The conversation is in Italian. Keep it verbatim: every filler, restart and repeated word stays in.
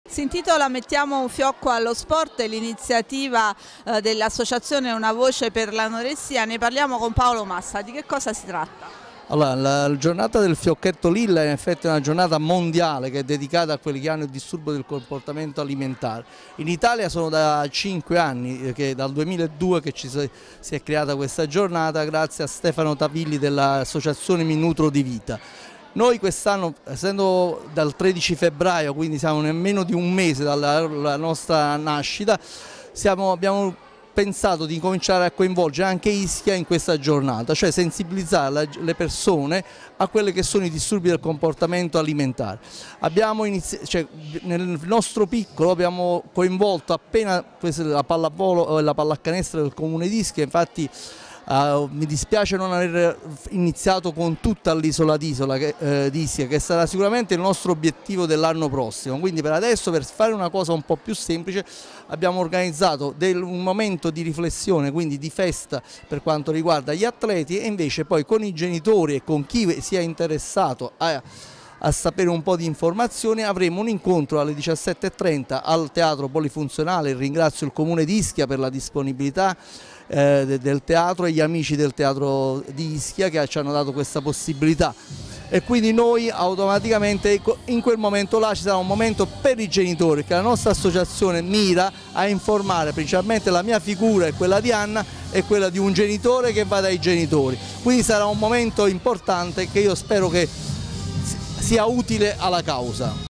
Si intitola Mettiamo un fiocco allo sport, l'iniziativa eh, dell'associazione Una Voce per l'Anoressia. Ne parliamo con Paolo Massa. Di che cosa si tratta? Allora, la, la giornata del fiocchetto lilla è in effetti una giornata mondiale che è dedicata a quelli che hanno il disturbo del comportamento alimentare. In Italia sono da cinque anni, che dal duemiladue che ci si, si è creata questa giornata grazie a Stefano Tavilli dell'associazione Mi Nutro di Vita. Noi quest'anno, essendo dal tredici febbraio, quindi siamo nemmeno di un mese dalla nostra nascita, siamo, abbiamo pensato di cominciare a coinvolgere anche Ischia in questa giornata, cioè sensibilizzare le persone a quelli che sono i disturbi del comportamento alimentare. Abbiamo cioè, nel nostro piccolo abbiamo coinvolto appena la pallavolo e la pallacanestro del comune di Ischia, infatti Uh, mi dispiace non aver iniziato con tutta l'isola d'Isola eh, di Ischia, che sarà sicuramente il nostro obiettivo dell'anno prossimo. Quindi per adesso, per fare una cosa un po' più semplice, abbiamo organizzato del, un momento di riflessione, quindi di festa per quanto riguarda gli atleti, e invece poi con i genitori e con chi sia interessato a a sapere un po' di informazioni avremo un incontro alle diciassette e trenta al Teatro Polifunzionale. Ringrazio il Comune di Ischia per la disponibilità eh, del teatro e gli amici del Teatro di Ischia che ci hanno dato questa possibilità, e quindi noi automaticamente in quel momento là ci sarà un momento per i genitori, che la nostra associazione mira a informare principalmente la mia figura e quella di Anna e quella di un genitore che va dai genitori, quindi sarà un momento importante che io spero che sia utile alla causa.